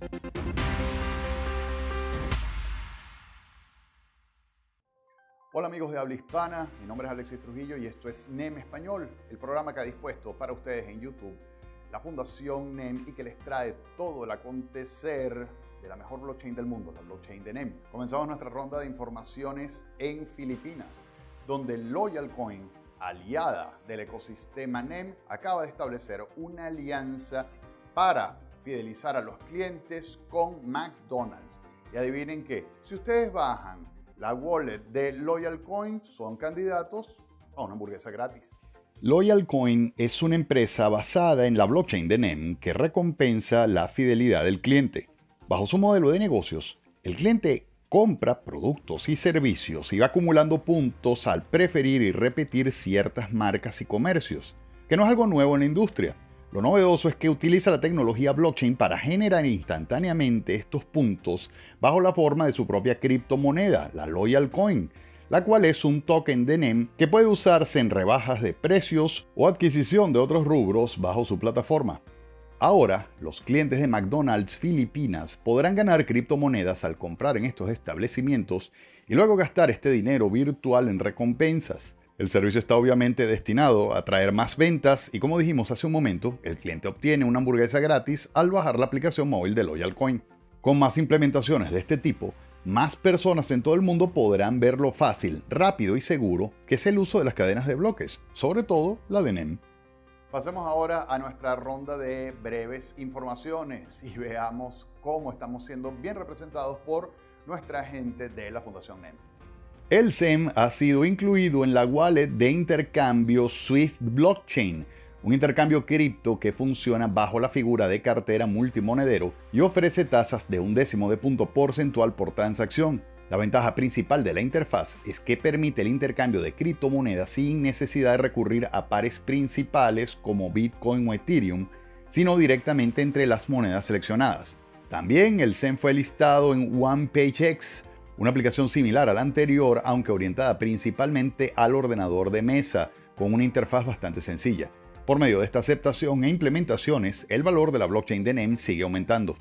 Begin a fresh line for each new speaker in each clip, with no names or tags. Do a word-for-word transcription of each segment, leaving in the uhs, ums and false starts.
Hola amigos de habla hispana, mi nombre es Alexis Trujillo y esto es NEM Español, el programa que ha dispuesto para ustedes en YouTube la Fundación NEM y que les trae todo el acontecer de la mejor blockchain del mundo, la blockchain de NEM. Comenzamos nuestra ronda de informaciones en Filipinas, donde LoyalCoin, aliada del ecosistema NEM, acaba de establecer una alianza para fidelizar a los clientes con McDonald's. Y adivinen qué, si ustedes bajan la wallet de LoyalCoin, son candidatos a una hamburguesa gratis.
LoyalCoin es una empresa basada en la blockchain de NEM que recompensa la fidelidad del cliente. Bajo su modelo de negocios, el cliente compra productos y servicios y va acumulando puntos al preferir y repetir ciertas marcas y comercios, que no es algo nuevo en la industria. Lo novedoso es que utiliza la tecnología blockchain para generar instantáneamente estos puntos bajo la forma de su propia criptomoneda, la LoyalCoin, la cual es un token de NEM que puede usarse en rebajas de precios o adquisición de otros rubros bajo su plataforma. Ahora, los clientes de McDonald's Filipinas podrán ganar criptomonedas al comprar en estos establecimientos y luego gastar este dinero virtual en recompensas. El servicio está obviamente destinado a atraer más ventas y, como dijimos hace un momento, el cliente obtiene una hamburguesa gratis al bajar la aplicación móvil de LoyalCoin. Con más implementaciones de este tipo, más personas en todo el mundo podrán ver lo fácil, rápido y seguro que es el uso de las cadenas de bloques, sobre todo la de NEM.
Pasemos ahora a nuestra ronda de breves informaciones y veamos cómo estamos siendo bien representados por nuestra gente de la Fundación NEM.
El S E M ha sido incluido en la wallet de intercambio Swift Blockchain, un intercambio cripto que funciona bajo la figura de cartera multimonedero y ofrece tasas de un décimo de punto porcentual por transacción. La ventaja principal de la interfaz es que permite el intercambio de criptomonedas sin necesidad de recurrir a pares principales como Bitcoin o Ethereum, sino directamente entre las monedas seleccionadas. También el S E M fue listado en OnePageX, una aplicación similar a la anterior, aunque orientada principalmente al ordenador de mesa, con una interfaz bastante sencilla. Por medio de esta aceptación e implementaciones, el valor de la blockchain de NEM sigue aumentando.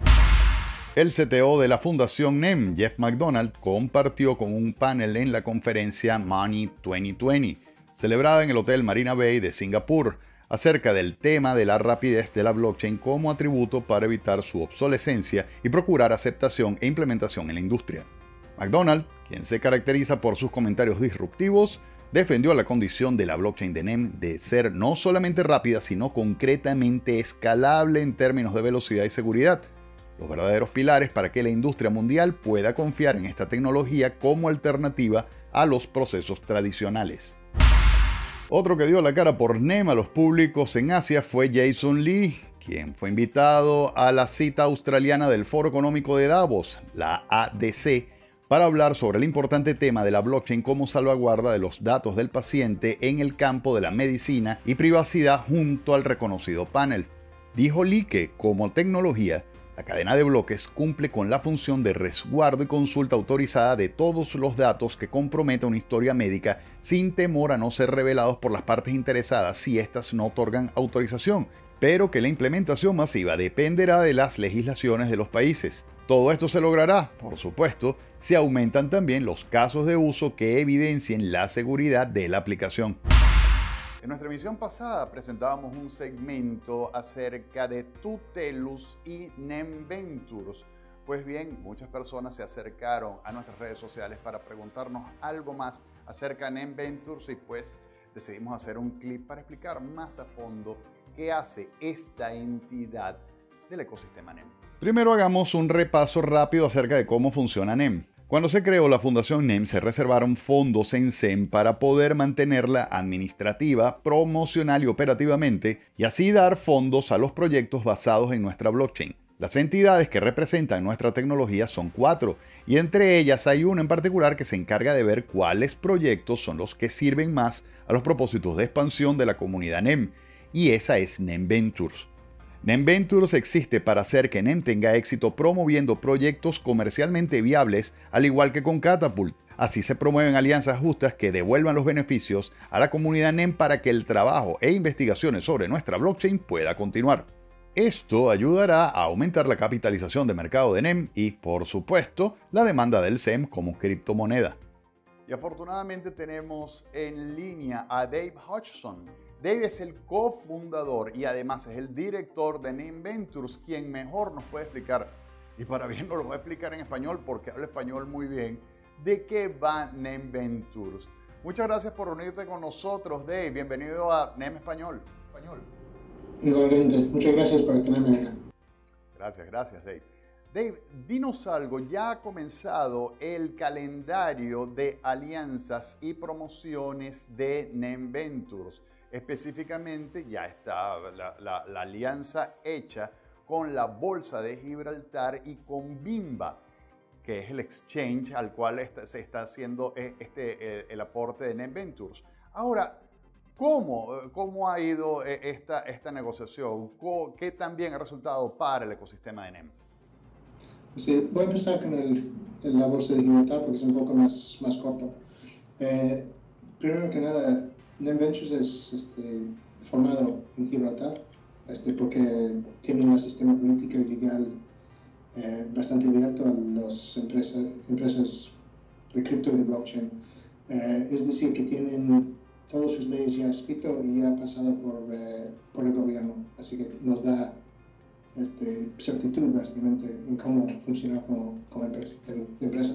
El C T O de la Fundación NEM, Jeff McDonald, compartió con un panel en la conferencia Money veinte veinte, celebrada en el Hotel Marina Bay de Singapur, acerca del tema de la rapidez de la blockchain como atributo para evitar su obsolescencia y procurar aceptación e implementación en la industria. McDonald, quien se caracteriza por sus comentarios disruptivos, defendió la condición de la blockchain de NEM de ser no solamente rápida, sino concretamente escalable en términos de velocidad y seguridad, los verdaderos pilares para que la industria mundial pueda confiar en esta tecnología como alternativa a los procesos tradicionales. Otro que dio la cara por NEM a los públicos en Asia fue Jason Lee, quien fue invitado a la cita australiana del Foro Económico de Davos, la A D C, para hablar sobre el importante tema de la blockchain como salvaguarda de los datos del paciente en el campo de la medicina y privacidad junto al reconocido panel. Dijo Lee que, como tecnología, la cadena de bloques cumple con la función de resguardo y consulta autorizada de todos los datos que comprometa una historia médica sin temor a no ser revelados por las partes interesadas si éstas no otorgan autorización, pero que la implementación masiva dependerá de las legislaciones de los países. Todo esto se logrará, por supuesto, si aumentan también los casos de uso que evidencien la seguridad de la aplicación.
En nuestra emisión pasada presentábamos un segmento acerca de Tutelus y NEM Ventures. Pues bien, muchas personas se acercaron a nuestras redes sociales para preguntarnos algo más acerca de NEM Ventures y pues decidimos hacer un clip para explicar más a fondo qué hace esta entidad del ecosistema NEM.
Primero hagamos un repaso rápido acerca de cómo funciona NEM. Cuando se creó la Fundación NEM se reservaron fondos en S E M para poder mantenerla administrativa, promocional y operativamente y así dar fondos a los proyectos basados en nuestra blockchain. Las entidades que representan nuestra tecnología son cuatro y entre ellas hay una en particular que se encarga de ver cuáles proyectos son los que sirven más a los propósitos de expansión de la comunidad NEM y esa es NEM Ventures. NEM Ventures existe para hacer que NEM tenga éxito promoviendo proyectos comercialmente viables, al igual que con Catapult. Así se promueven alianzas justas que devuelvan los beneficios a la comunidad NEM para que el trabajo e investigaciones sobre nuestra blockchain pueda continuar. Esto ayudará a aumentar la capitalización de mercado de NEM y, por supuesto, la demanda del S E M como criptomoneda.
Y afortunadamente tenemos en línea a Dave Hodgson. Dave es el cofundador y además es el director de NEM Ventures, quien mejor nos puede explicar, y para bien nos lo voy a explicar en español porque habla español muy bien, de qué va NEM Ventures. Muchas gracias por unirte con nosotros, Dave. Bienvenido a NEM Español. Español.
Igualmente, muchas gracias por tenerme acá.
Gracias, gracias, Dave. Dave, dinos algo, ya ha comenzado el calendario de alianzas y promociones de NEM Ventures. Específicamente ya está la, la, la alianza hecha con la Bolsa de Gibraltar y con Bimba, que es el exchange al cual está, se está haciendo este, el aporte de NEM Ventures. Ahora, ¿cómo, cómo ha ido esta, esta negociación? ¿Qué también ha resultado para el ecosistema de NEM?
Sí, voy a empezar con el, la Bolsa de Gibraltar porque es un poco más, más corto. Eh, primero que nada, NEM Ventures es este, formado en Gibraltar este, porque tiene un sistema político y legal eh, bastante abierto a las empresas, empresas de cripto y de blockchain. Eh, es decir, que tienen todas sus leyes ya escritas y ya pasado por, eh, por el gobierno. Así que nos da Este, certitud básicamente en cómo funcionar como, como empresa.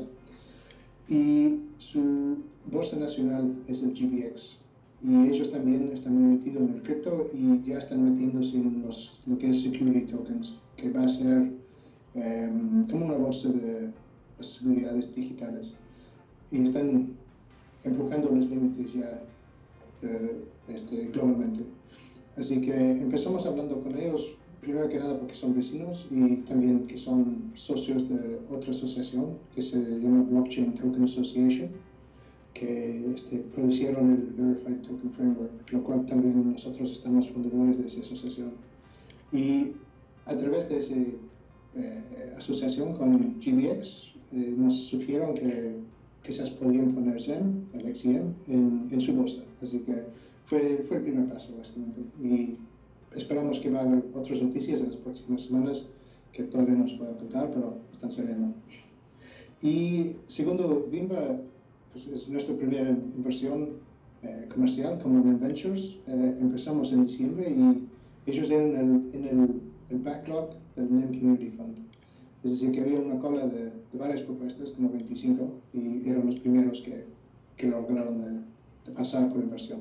Y su bolsa nacional es el G B X y ellos también están muy metidos en el cripto y ya están metiéndose en los, lo que es security tokens, que va a ser um, como una bolsa de seguridades digitales y están empujando los límites ya de, este, globalmente. Así que empezamos hablando con ellos. Primero que nada porque son vecinos y también que son socios de otra asociación que se llama Blockchain Token Association, que este, producieron el Verified Token Framework, lo cual también nosotros estamos fundadores de esa asociación. Y a través de esa eh, asociación con G B X eh, nos sugirieron que quizás podrían poner S E M, el X I M, en, en su bolsa. Así que fue, fue el primer paso básicamente. Y esperamos que va a haber otras noticias en las próximas semanas que todavía no se puedo contar, pero están saliendo. Y segundo, Bimba pues, es nuestra primera inversión eh, comercial como NEM Ventures. Eh, empezamos en diciembre y ellos eran en el, en el, el backlog del NEM Community Fund. Es decir, que había una cola de, de varias propuestas, como veinticinco, y eran los primeros que, que lograron de, de pasar por inversión.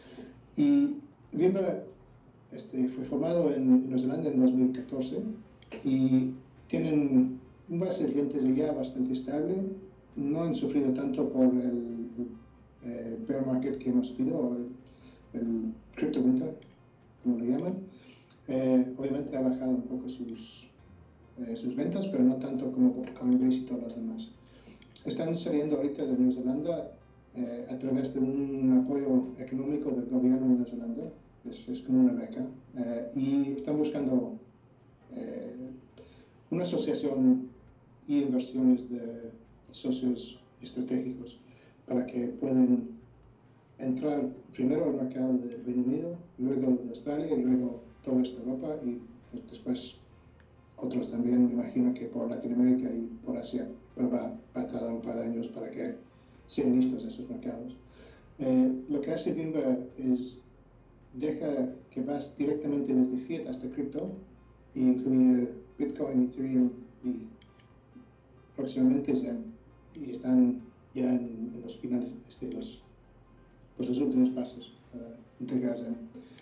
Y Bimba Este, fue formado en Nueva Zelanda en dos mil catorce y tienen un base de clientes ya bastante estable. No han sufrido tanto por el, el eh, bear market que hemos vivido, o el, el crypto winter, como lo llaman. Eh, obviamente ha bajado un poco sus, eh, sus ventas, pero no tanto como Coinbase y todos los demás. Están saliendo ahorita de Nueva Zelanda eh, a través de un apoyo económico del gobierno de Nueva Zelanda. Es, es como una beca, eh, y están buscando eh, una asociación y inversiones de socios estratégicos para que puedan entrar primero al mercado del Reino Unido, luego de Australia y luego toda esta Europa y pues, después otros también, me imagino que por Latinoamérica y por Asia, pero va, va a tardar un par de años para que sean listos esos mercados. Eh, lo que hace Bimba es deja que vas directamente desde fiat hasta cripto e incluye Bitcoin, Ethereum y próximamente S E M, y están ya en, en los finales, este, los, pues los últimos pasos para integrar S E M.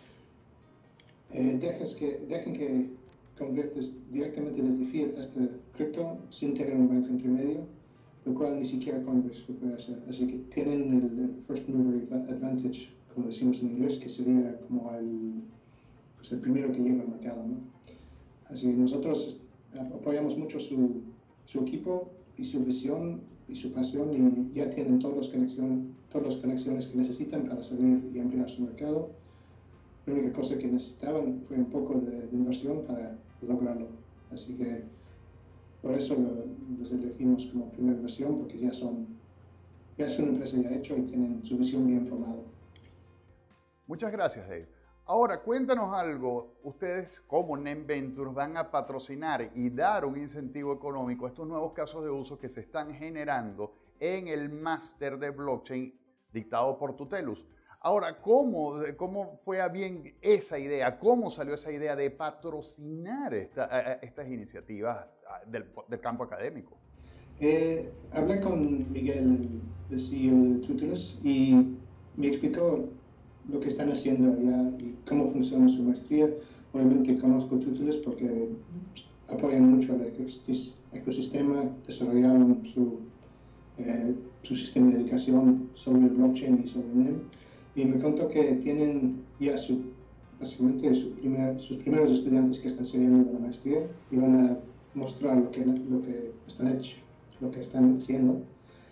Eh, dejas que, dejen que conviertes directamente desde fiat hasta cripto sin tener un banco entre medio, lo cual ni siquiera Coinbase lo puede hacer. Así que tienen el, el first mover advantage, como decimos en inglés, que sería como el, pues el primero que llega al mercado, ¿no? Así que nosotros apoyamos mucho su, su equipo y su visión y su pasión y ya tienen todas las conexiones, todas las conexiones que necesitan para salir y ampliar su mercado. La única cosa que necesitaban fue un poco de, de inversión para lograrlo. Así que por eso lo, los elegimos como primera inversión, porque ya son, ya es una empresa ya hecha y tienen su visión bien formada.
Muchas gracias, Dave. Ahora, cuéntanos algo. Ustedes, como NEM Ventures, van a patrocinar y dar un incentivo económico a estos nuevos casos de uso que se están generando en el máster de blockchain dictado por Tutelus. Ahora, ¿cómo, ¿cómo fue a bien esa idea? ¿Cómo salió esa idea de patrocinar esta, estas iniciativas del, del campo académico?
Eh, hablé con Miguel, el C E O de Tutelus, y me explicó lo que están haciendo allá y cómo funciona su maestría. Obviamente conozco Tutelus porque apoyan mucho el ecosistema, desarrollaron su, eh, su sistema de educación sobre el blockchain y sobre NEM. Y me contó que tienen ya su, básicamente su primer, sus primeros estudiantes que están saliendo de la maestría y van a mostrar lo que, lo que están hecho, lo que están haciendo.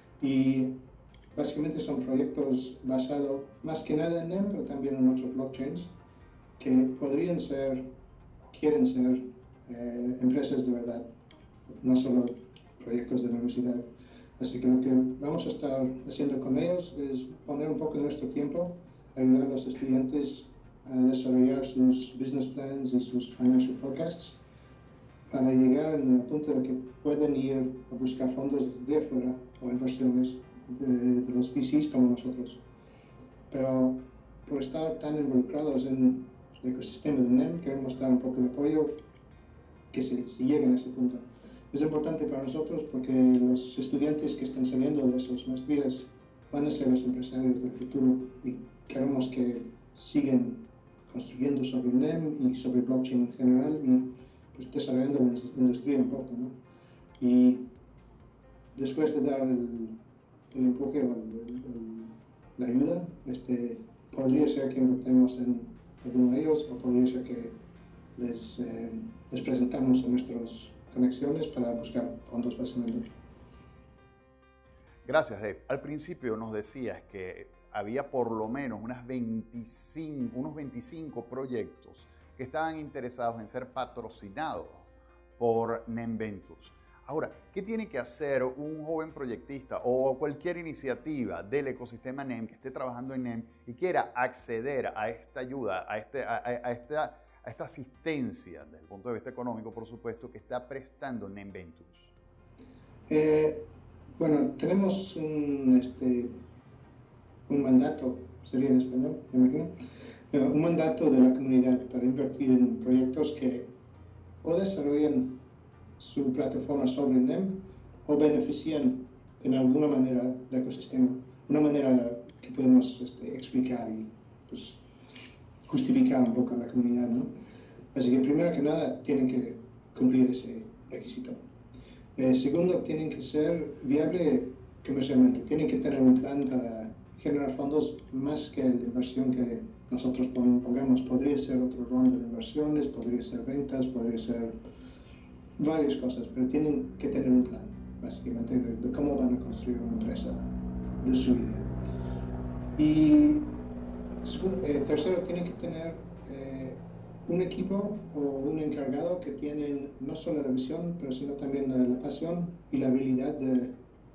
Y básicamente son proyectos basados más que nada en NEM, pero también en otros blockchains que podrían ser, quieren ser eh, empresas de verdad, no solo proyectos de la universidad. Así que lo que vamos a estar haciendo con ellos es poner un poco de nuestro tiempo, ayudar a los estudiantes a desarrollar sus business plans y sus financial forecasts para llegar al punto de que pueden ir a buscar fondos de afuera o inversiones de, de los V Cs como nosotros. Pero por estar tan involucrados en el ecosistema de NEM, queremos dar un poco de apoyo que se, se lleguen a ese punto. Es importante para nosotros porque los estudiantes que están saliendo de esas maestrías van a ser los empresarios del futuro y queremos que sigan construyendo sobre NEM y sobre blockchain en general y pues, desarrollando la industria un poco, ¿no? Y después de dar el, el empuje o el, el, la ayuda, este, podría ser que invertamos en alguno de ellos o podría ser que les, eh, les presentamos a nuestros conexiones para buscar fondos básicamente.
Gracias, Dave. Al principio nos decías que había por lo menos unas veinticinco, unos veinticinco proyectos que estaban interesados en ser patrocinados por NEM Ventures. Ahora, ¿qué tiene que hacer un joven proyectista o cualquier iniciativa del ecosistema NEM que esté trabajando en NEM y quiera acceder a esta ayuda, a, este, a, a, esta, a esta asistencia desde el punto de vista económico, por supuesto, que está prestando NEM Ventures?
Eh, bueno, tenemos un, este, un mandato, sería en español, me imagino, eh, un mandato de la comunidad para invertir en proyectos que o desarrollan su plataforma sobre NEM o benefician en alguna manera el ecosistema, una manera que podemos este, explicar y pues, justificar un poco a la comunidad, ¿no? Así que primero que nada tienen que cumplir ese requisito. Eh, segundo, tienen que ser viables comercialmente, tienen que tener un plan para generar fondos más que la inversión que nosotros pongamos. Podría ser otro ronda de inversiones, podría ser ventas, podría ser varias cosas, pero tienen que tener un plan, básicamente, de, de cómo van a construir una empresa de su idea. Y eh, tercero, tienen que tener eh, un equipo o un encargado que tienen no solo la visión, pero sino también la, la pasión y la habilidad de,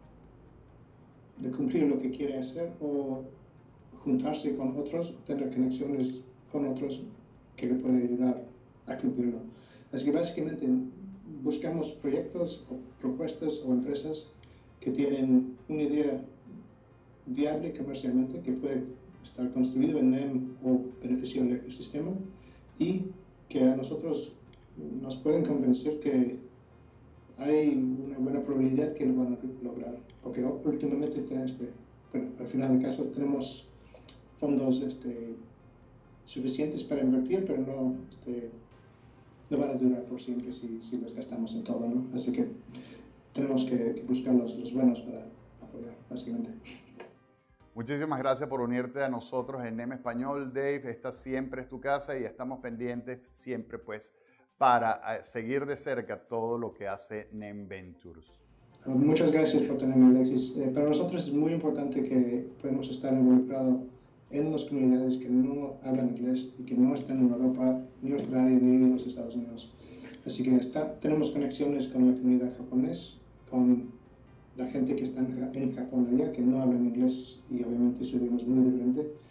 de cumplir lo que quiere hacer o juntarse con otros, tener conexiones con otros que le pueden ayudar a cumplirlo. Así que básicamente buscamos proyectos o propuestas o empresas que tienen una idea viable comercialmente, que puede estar construido en NEM o beneficiar el ecosistema y que a nosotros nos pueden convencer que hay una buena probabilidad que lo van a lograr, porque últimamente este, bueno, al final de caso tenemos fondos este, suficientes para invertir, pero no, este, no van a durar por siempre si, si los gastamos en todo, ¿no? Así que tenemos que, que buscar los, los buenos para apoyar, básicamente.
Muchísimas gracias por unirte a nosotros en NEM Español, Dave. Esta siempre es tu casa y estamos pendientes siempre, pues, para seguir de cerca todo lo que hace NEM Ventures.
Muchas gracias por tenerme, Alexis. Eh, para nosotros es muy importante que podamos estar involucrados en las comunidades que no hablan inglés y que no están en Europa, ni Australia, ni en los Estados Unidos. Así que está, tenemos conexiones con la comunidad japonesa, con la gente que está en, en Japón allá, que no hablan inglés y obviamente su idioma es muy diferente.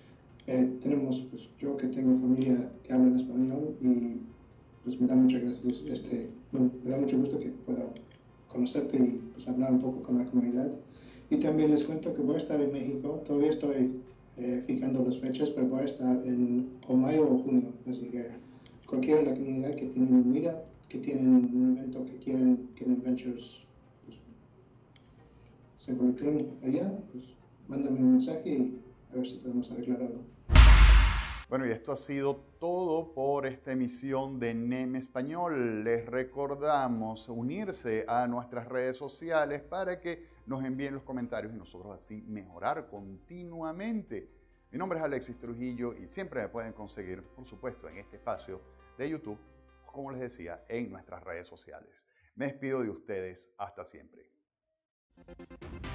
eh, tenemos, pues yo que tengo familia que habla en español y pues me da muchas gracias, este, bueno, me da mucho gusto que pueda conocerte y pues hablar un poco con la comunidad. Y también les cuento que voy a estar en México, todavía estoy eh, fijando las fechas, pero voy a estar en o mayo o junio, así que cualquiera en la comunidad que tienen mira, que tienen un evento que quieren que NemVentures pues, se involucren allá, pues mándame un mensaje y a ver si podemos arreglar algo.
Bueno, y esto ha sido todo por esta emisión de NEM Español. Les recordamos unirse a nuestras redes sociales para que nos envíen los comentarios y nosotros así mejorar continuamente. Mi nombre es Alexis Trujillo y siempre me pueden conseguir, por supuesto, en este espacio de YouTube, como les decía, en nuestras redes sociales. Me despido de ustedes. Hasta siempre.